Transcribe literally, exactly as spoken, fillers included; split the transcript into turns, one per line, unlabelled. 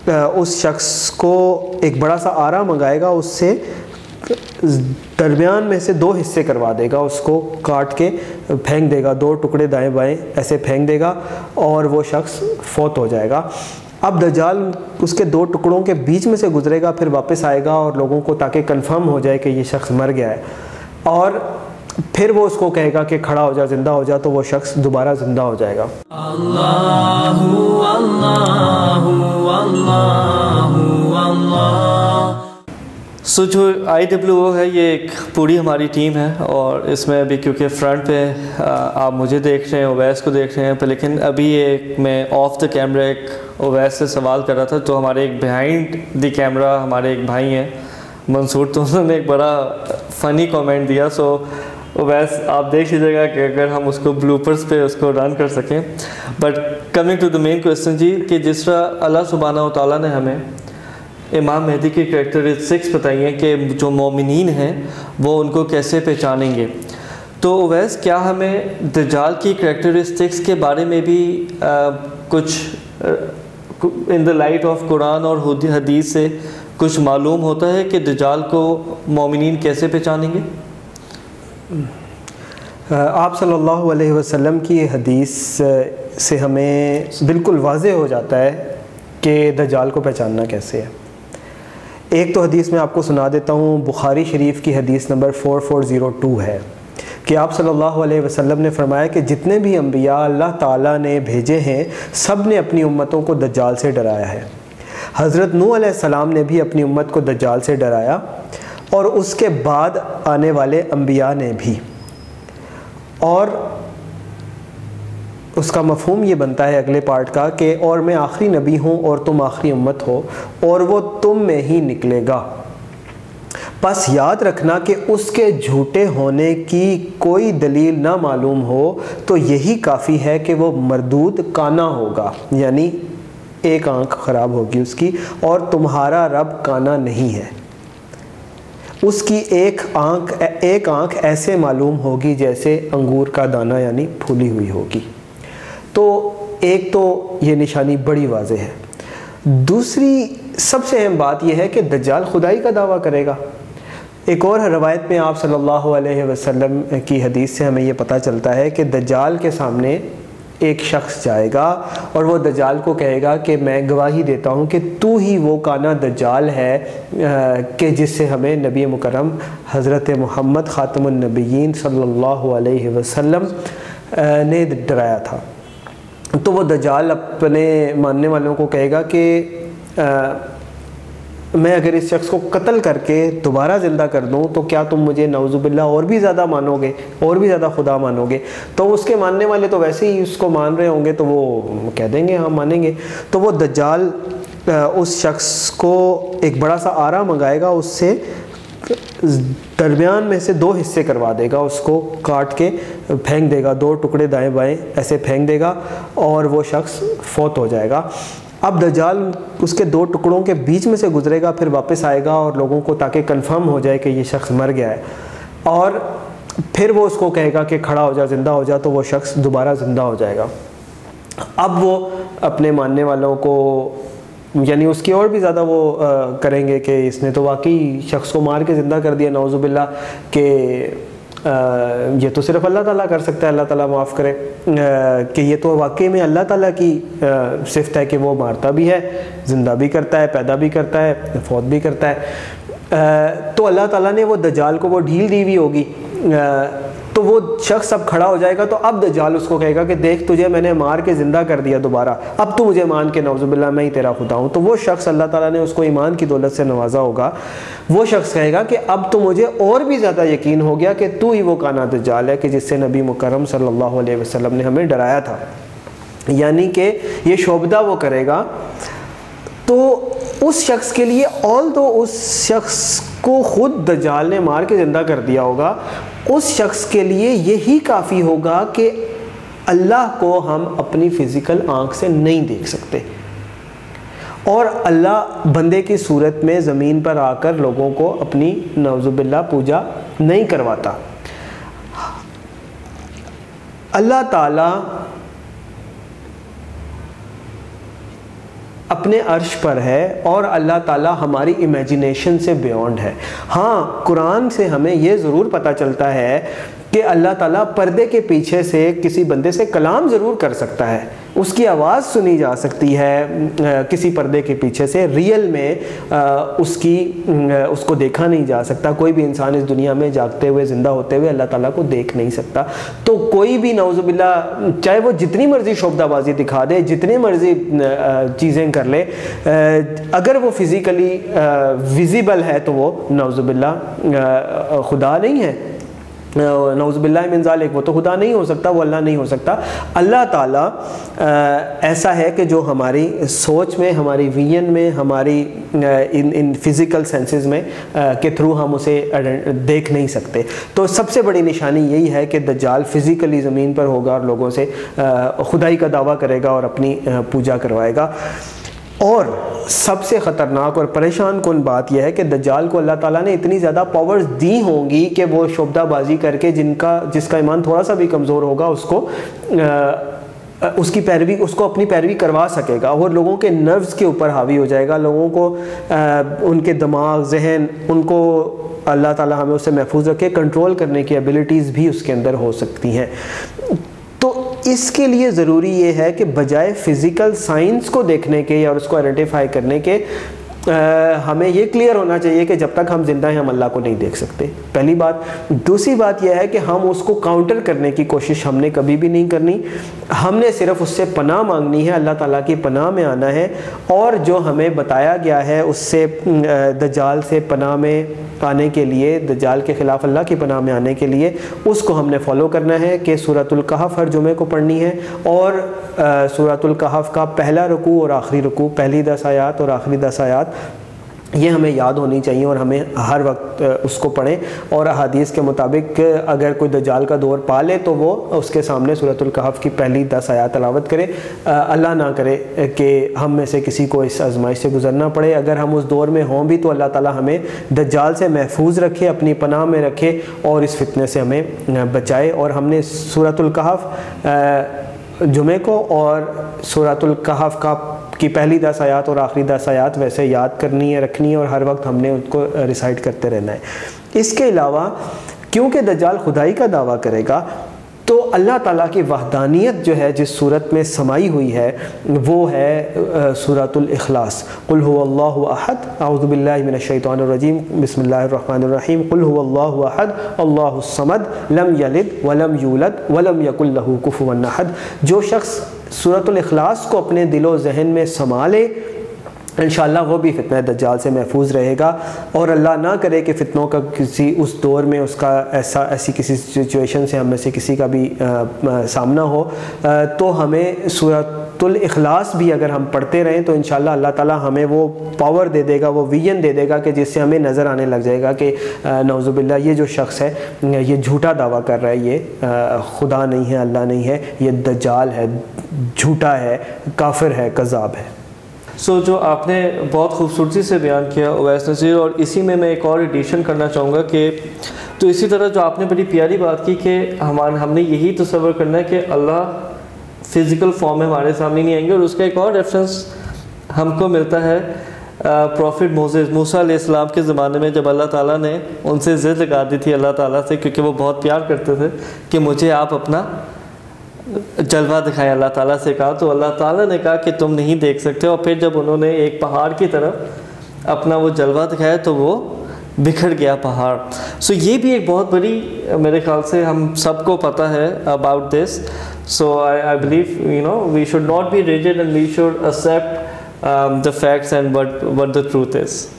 اس شخص کو ایک بڑا سا آرا منگائے گا، اس سے درمیان میں سے دو حصے کروا دے گا، اس کو کاٹ کے پھینک دے گا، دو ٹکڑے دائیں بائیں ایسے پھینک دے گا اور وہ شخص فوت ہو جائے گا۔ اب دجال اس کے دو ٹکڑوں کے بیچ میں سے گزرے گا، پھر واپس آئے گا اور لوگوں کو تاکہ کنفرم ہو جائے کہ یہ شخص مر گیا ہے، اور پھر وہ اس کو کہے گا کہ کھڑا ہو جا، زندہ ہو جا، تو وہ شخص دوبارہ زندہ ہو جائے گا۔
اللہ اللہ اللہ اللہ۔ سو جو آئی ڈبلیو او ہے یہ ایک پوری ہماری ٹیم ہے، اور اس میں ابھی کیونکہ فرنٹ پہ آپ مجھے دیکھ رہے ہیں، اویس کو دیکھ رہے ہیں، لیکن ابھی ایک میں آف دا کیمرہ ایک اویس سے سوال کر رہا تھا، تو ہمارے ایک بیہائنڈ دی کیمرہ ہمارے ایک بھائی ہیں منصور، تو انہوں نے ایک بڑا فنی کامنٹ دیا۔ سو اویس آپ دیکھ لیجیے گا کہ اگر ہم اس کو بلوپرز پہ اس کو رن کر سکیں۔ But coming to the main question جی، کہ جس طرح اللہ سبحانہ و تعالیٰ نے ہمیں امام مہدی کی کریکٹرسٹکس بتائی ہیں کہ جو مومنین ہیں وہ ان کو کیسے پہچانیں گے، تو اویس کیا ہمیں دجال کی کریکٹرسٹکس کے بارے میں بھی کچھ ان دا لائٹ آف قرآن اور حدیث سے کچھ معلوم ہوتا ہے کہ دجال کو مومنین کیسے پہچانیں گے؟
آپ صلی اللہ علیہ وسلم کی حدیث سے ہمیں بالکل واضح ہو جاتا ہے کہ دجال کو پہچاننا کیسے ہے۔ ایک تو حدیث میں آپ کو سنا دیتا ہوں، بخاری شریف کی حدیث number four four zero two ہے کہ آپ صلی اللہ علیہ وسلم نے فرمایا کہ جتنے بھی انبیاء اللہ تعالیٰ نے بھیجے ہیں سب نے اپنی امتوں کو دجال سے ڈرایا ہے۔ حضرت نوح علیہ السلام نے بھی اپنی امت کو دجال سے ڈرایا، اور اس کے بعد آنے والے انبیاء نے بھی، اور اس کا مفہوم یہ بنتا ہے اگلے پارٹ کا کہ اور میں آخری نبی ہوں اور تم آخری امت ہو، اور وہ تم میں ہی نکلے گا، پس یاد رکھنا کہ اس کے جھوٹے ہونے کی کوئی دلیل نہ معلوم ہو تو یہی کافی ہے کہ وہ مردود کانا ہوگا، یعنی ایک آنکھ خراب ہوگی اس کی، اور تمہارا رب کانا نہیں ہے، اس کی ایک آنکھ ایک آنکھ ایسے معلوم ہوگی جیسے انگور کا دانہ، یعنی پھولی ہوئی ہوگی۔ تو ایک تو یہ نشانی بڑی واضح ہے۔ دوسری سب سے اہم بات یہ ہے کہ دجال خدائی کا دعویٰ کرے گا۔ ایک اور روایت میں آپ صلی اللہ علیہ وسلم کی حدیث سے ہمیں یہ پتہ چلتا ہے کہ دجال کے سامنے ایک شخص جائے گا اور وہ دجال کو کہے گا کہ میں گواہی دیتا ہوں کہ تو ہی وہ کانا دجال ہے کہ جس سے ہمیں نبی مکرم حضرت محمد خاتم النبیین صلی اللہ علیہ وسلم نے ڈرایا تھا۔ تو وہ دجال اپنے ماننے والوں کو کہے گا کہ میں اگر اس شخص کو قتل کر کے دوبارہ زندہ کر دوں تو کیا تم مجھے نعوذ باللہ اور بھی زیادہ مانو گے، اور بھی زیادہ خدا مانو گے؟ تو اس کے ماننے والے تو ویسے ہی اس کو مان رہے ہوں گے تو وہ کہہ دیں گے ہاں مانیں گے۔ تو وہ دجال اس شخص کو ایک بڑا سا آرا منگائے گا، اس سے درمیان میں سے دو حصے کروا دے گا، اس کو کاٹ کے پھینک دے گا، دو ٹکڑے دائیں بائیں ایسے پھینک دے گا اور وہ شخص فوت ہو جائے گا۔ اب دجال اس کے دو ٹکڑوں کے بیچ میں سے گزرے گا، پھر واپس آئے گا اور لوگوں کو تاکہ کنفرم ہو جائے کہ یہ شخص مر گیا ہے، اور پھر وہ اس کو کہے گا کہ کھڑا ہو جا، زندہ ہو جا، تو وہ شخص دوبارہ زندہ ہو جائے گا۔ اب وہ اپنے ماننے والوں کو یعنی اس کی اور بھی زیادہ وہ کریں گے کہ اس نے تو واقعی شخص کو مار کے زندہ کر دیا، نعوذ باللہ، کہ یہ تو صرف اللہ تعالیٰ کر سکتا ہے، اللہ تعالیٰ معاف کرے، کہ یہ تو واقعی میں اللہ تعالیٰ کی صفت ہے کہ وہ مارتا بھی ہے، زندہ بھی کرتا ہے، پیدا بھی کرتا ہے، فوت بھی کرتا ہے۔ تو اللہ تعالیٰ نے وہ دجال کو وہ ڈھیل دی ہوئی ہوگی، تو وہ شخص اب کھڑا ہو جائے گا، تو اب دجال اس کو کہے گا کہ دیکھ تجھے میں نے مار کے زندہ کر دیا دوبارہ، اب تو مجھے مان کے نعوذ باللہ میں ہی تیرا خدا ہوں۔ تو وہ شخص اللہ تعالیٰ نے اس کو ایمان کی دولت سے نوازا ہوگا، وہ شخص کہے گا کہ اب تو مجھے اور بھی زیادہ یقین ہو گیا کہ تو ہی وہ کانا دجال ہے کہ جس سے نبی مکرم صلی اللہ علیہ وسلم نے ہمیں ڈرایا تھا، یعنی کہ یہ شعبدہ وہ کرے گا۔ تو اس شخص کے لیے آل تو اس شخص کو خود دجال نے مار کے زندہ کر دیا ہوگا، اس شخص کے لیے یہی کافی ہوگا کہ اللہ کو ہم اپنی فزیکل آنکھ سے نہیں دیکھ سکتے، اور اللہ بندے کی صورت میں زمین پر آ کر لوگوں کو اپنی نعوذ باللہ پوجا نہیں کرواتا۔ اللہ تعالیٰ اپنی اپنے عرش پر ہے اور اللہ تعالیٰ ہماری امیجنیشن سے بیونڈ ہے۔ ہاں قرآن سے ہمیں یہ ضرور پتہ چلتا ہے کہ اللہ تعالیٰ پردے کے پیچھے سے کسی بندے سے کلام ضرور کر سکتا ہے، اس کی آواز سنی جا سکتی ہے کسی پردے کے پیچھے سے، ریئل میں اس کی اس کو دیکھا نہیں جا سکتا۔ کوئی بھی انسان اس دنیا میں جاگتے ہوئے زندہ ہوتے ہوئے اللہ تعالیٰ کو دیکھ نہیں سکتا۔ تو کوئی بھی نعوذ باللہ چاہے وہ جتنی مرضی شعبدہ بازی دکھا دے، جتنی مرضی چیزیں کر لے، اگر وہ فزیکلی ویزیبل ہے تو وہ نعوذ باللہ خدا نہیں ہے، نعوذ باللہ من ذالک، وہ تو خدا نہیں ہو سکتا، وہ اللہ نہیں ہو سکتا۔ اللہ تعالیٰ ایسا ہے کہ جو ہماری سوچ میں، ہماری ویژن میں، ہماری ان ان فزیکل سینسز میں کے تھرو ہم اسے دیکھ نہیں سکتے۔ تو سب سے بڑی نشانی یہی ہے کہ دجال فزیکلی زمین پر ہوگا اور لوگوں سے خدائی کا دعویٰ کرے گا اور اپنی پوجا کروائے گا۔ اور سب سے خطرناک اور پریشان کن بات یہ ہے کہ دجال کو اللہ تعالیٰ نے اتنی زیادہ پاورز دی ہوں گی کہ وہ شعبدہ بازی کر کے جن کا جس کا ایمان تھوڑا سا بھی کمزور ہوگا اس کو اس کی پیروی اس کو اپنی پیروی کروا سکے گا، اور لوگوں کے نروز کے اوپر حاوی ہو جائے گا، لوگوں کو ان کے دماغ، ذہن، ان کو اللہ تعالیٰ ہمیں اس سے محفوظ رکھے، کنٹرول کرنے کی ایبیلٹیز بھی اس کے اندر ہو سکتی ہیں۔ تو اس کے لیے ضروری یہ ہے کہ بجائے فزیکل سائنس کو دیکھنے کے یا اس کو آئیڈینٹیفائی کرنے کے، ہمیں یہ کلیئر ہونا چاہیے کہ جب تک ہم زندہ ہیں ہم اللہ کو نہیں دیکھ سکتے، پہلی بات۔ دوسری بات یہ ہے کہ ہم اس کو کاؤنٹر کرنے کی کوشش ہم نے کبھی بھی نہیں کرنی، ہم نے صرف اس سے پناہ مانگنی ہے، اللہ تعالیٰ کی پناہ میں آنا ہے، اور جو ہمیں بتایا گیا ہے اس سے دجال سے پناہ میں آنے کے لیے، دجال کے خلاف اللہ کی پناہ میں آنے کے لیے اس کو ہم نے فالو کرنا ہے کہ سورۃ الکہف ہر جمعے کو پڑھنی ہے، اور سورۃ الکہف کا پہلا رکوع اور آخری رکوع، پہلی دس آیات اور آخری دس آیات یہ ہمیں یاد ہونی چاہیے، اور ہمیں ہر وقت اس کو پڑھیں۔ اور احادیث کے مطابق اگر کوئی دجال کا دور پا لے تو وہ اس کے سامنے سورۃ الکہف کی پہلی دس آیات تلاوت کرے۔ اللہ نہ کرے کہ ہم میں سے کسی کو اس آزمائش سے گزرنا پڑے، اگر ہم اس دور میں ہوں بھی تو اللہ تعالیٰ ہمیں دجال سے محفوظ رکھے، اپنی پناہ میں رکھے، اور اس فتنے سے ہمیں بچائے۔ اور ہم نے سورۃ الکہف جمعے کو اور سورۃ الکہف کا کی پہلی دس آیات اور آخری دس آیات ویسے یاد کرنی ہے، رکھنی ہے، اور ہر وقت ہم نے ان کو ریسائٹ کرتے رہنا ہے۔ اس کے علاوہ کیونکہ دجال خدائی کا دعویٰ کرے گا تو اللہ تعالیٰ کی وحدانیت جو ہے جس صورت میں سمائی ہوئی ہے وہ ہے سورۃ الاخلاص، قل هو اللہ احد، اعوذ باللہ من الشیطان الرجیم، بسم اللہ الرحمن الرحیم، قل هو اللہ احد اللہ الصمد لم یلد ولم یولد ولم یکن لہ کفوا احد۔ جو شخص سورۃ الاخلاص کو اپنے دل و ذہن میں سما لے انشاءاللہ وہ بھی فتنہ دجال سے محفوظ رہے گا، اور اللہ نہ کرے کہ فتنوں کا کسی اس دور میں اس کا ایسا ایسی کسی سچویشن سے ہم میں سے کسی کا بھی سامنا ہو، تو ہمیں سورۃ الاخلاص بھی اگر ہم پڑھتے رہیں تو انشاءاللہ اللہ تعالیٰ ہمیں وہ پاور دے دے گا، وہ ویژن دے دے گا کہ جس سے ہمیں نظر آنے لگ جائے گا کہ نعوذ باللہ یہ جو شخص ہے یہ جھوٹا دعویٰ کر رہا ہے، یہ خدا نہیں ہے، اللہ نہیں ہے، یہ دجال ہے، جھوٹا ہے، کافر ہے، کذاب ہے۔
سو so, جو آپ نے بہت خوبصورتی سے بیان کیا اویس نذیر، اور اسی میں میں ایک اور ایڈیشن کرنا چاہوں گا کہ تو اسی طرح جو آپ نے بڑی پیاری بات کی کہ ہمارے ہم نے یہی تصور کرنا ہے کہ اللہ فزیکل فارم میں ہمارے سامنے نہیں آئیں گے، اور اس کا ایک اور ریفرنس ہم کو ملتا ہے پروفٹ موسیٰ موسیٰ علیہ السلام کے زمانے میں، جب اللہ تعالیٰ نے ان سے ضد لگا دی تھی اللہ تعالیٰ سے، کیونکہ وہ بہت پیار کرتے تھے کہ مجھے آپ اپنا جلوہ دکھائے، اللہ تعالیٰ سے کہا، تو اللہ تعالیٰ نے کہا کہ تم نہیں دیکھ سکتے، اور پھر جب انہوں نے ایک پہاڑ کی طرف اپنا وہ جلوہ دکھایا تو وہ بکھر گیا پہاڑ۔ سو یہ بھی ایک بہت بڑی میرے خیال سے ہم سب کو پتہ ہے about this. So I I believe you know we should not be rigid and we should accept the facts and what what the truth is.